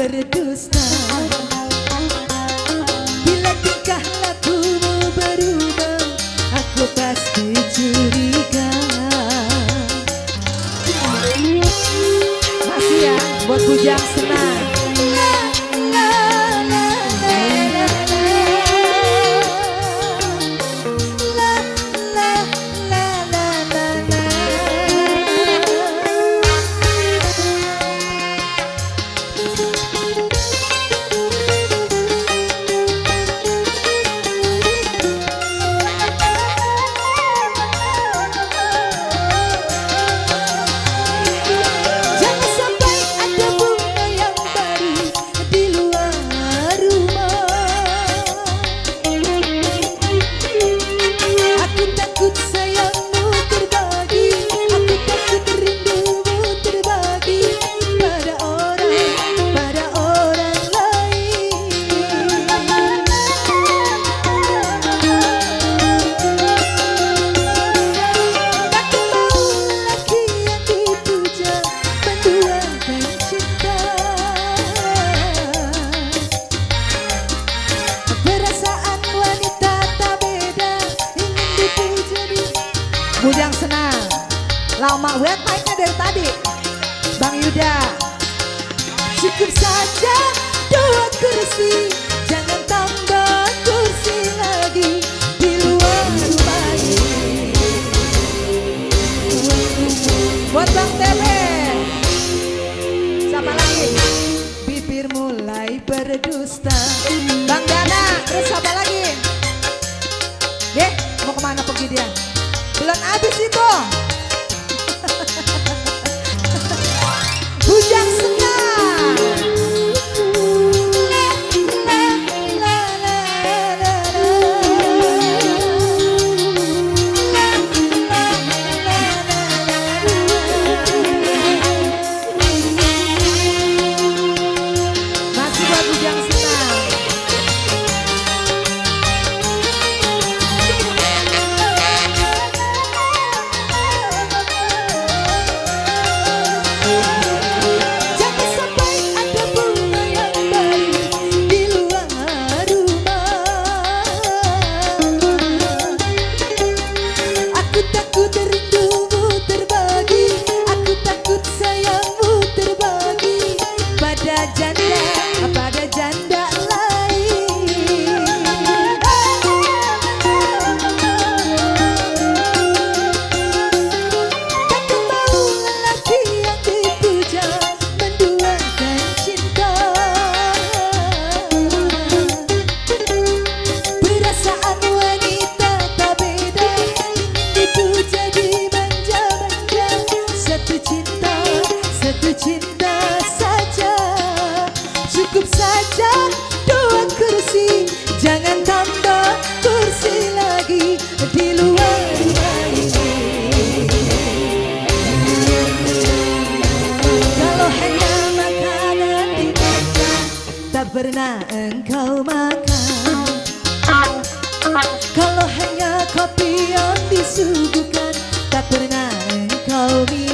berdusta. Bila tingkah lakumu berubah, aku pasti curiga. Masih ya, buat bujang senang. Bujang senang. Lama banget mainnya dari tadi, Bang Yuda. Cukup saja 2 kursi, jangan tambah kursi lagi di luar rumah ini. Buat Bang Tebe. Siapa lagi? Bibir mulai berdusta. Bang Dana, terus siapa lagi? Mau kemana pergi dia? Belum habis itu. Bujang senang. Masih buat bujang senang. Pada janda lain. Tak mau lelaki yang dipuja menduakan cinta. Perasaan wanita tak beda, dipuja dimanja-manja. Satu cinta saja. Cukup saja 2 kursi, jangan tambah kursi lagi di luar rumah ini. Kalau hanya makanan di meja tak pernah engkau makan, kalau hanya kopi yang disuguhkan tak pernah engkau minum.